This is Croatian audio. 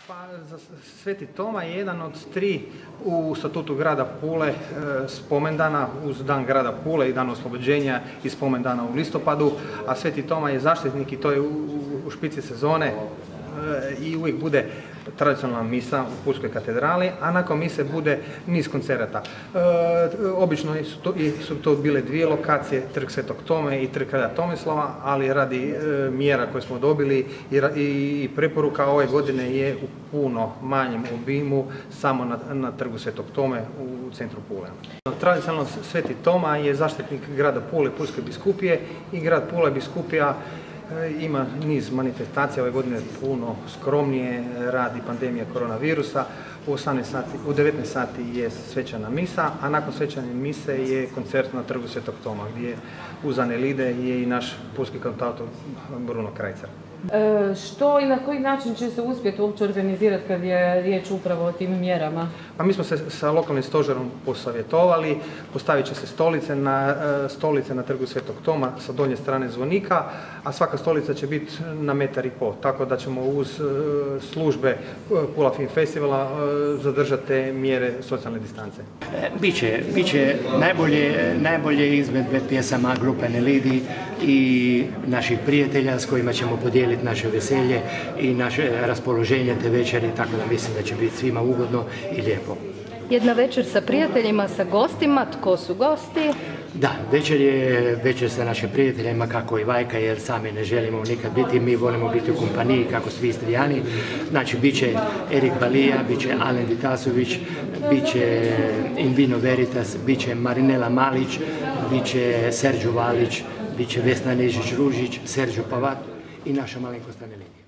Pa Sveti Toma je jedan od 3 u statutu grada Pule spomendana uz dan grada Pule i dan oslobođenja i spomendana u listopadu, a Sveti Toma je zaštitnik i to je u špici sezone i uvijek bude tradicionalna misa u Pulskoj katedrali, a nakon mise bude niz koncerata. Obično su to bile 2 lokacije, Trg Svetog Tome i Trg kralja Tomislava, ali radi mjera koje smo dobili i preporuka ove godine je u puno manjem obimu samo na Trgu Svetog Tome u centru Pule. Tradicionalno Sveti Toma je zaštitnik grada Pule, Pulske biskupije i grad Pula biskupija ima niz manifestacija, ove godine puno skromnije radi pandemija koronavirusa. U 19 sati je svečana misa, a nakon svečane mise je koncert na Trgu Svetog Toma, gdje uz Anelide je i naš pulski kantautor Bruno Krajcar. Što i na koji način će se uspjeti uopće organizirati kad je riječ upravo o tim mjerama? Pa mi smo se sa lokalnim stožerom posavjetovali, postavit će se stolice na Trgu Svetog Toma sa donje strane zvonika, a svaka stolica će biti na 1,5 metar, tako da ćemo uz službe Pula Film Festivala zadržati te mjere socijalne distance. Biće najbolje izvedbe pjesama grupe Anelidi i naših prijatelja s kojima ćemo podijeliti naše veselje i naše raspoloženje te večeri, tako da mislim da će biti svima ugodno i lijepo. Jedna večer sa prijateljima, sa gostima. Tko su gosti? Da, večer je večer sa našim prijateljima kako i Vajka, jer sami ne želimo nikad biti, mi volimo biti u kompaniji kako svi Istrijani. Znači, bit će Erik Balija, bit će Alen Vitasović, bit će Invino Veritas, bit će Marinela Malić, bit će Serđo Valić, bit će Vesna Nežić-Ružić, Serđo Pavat i naša malenkost Anelidi.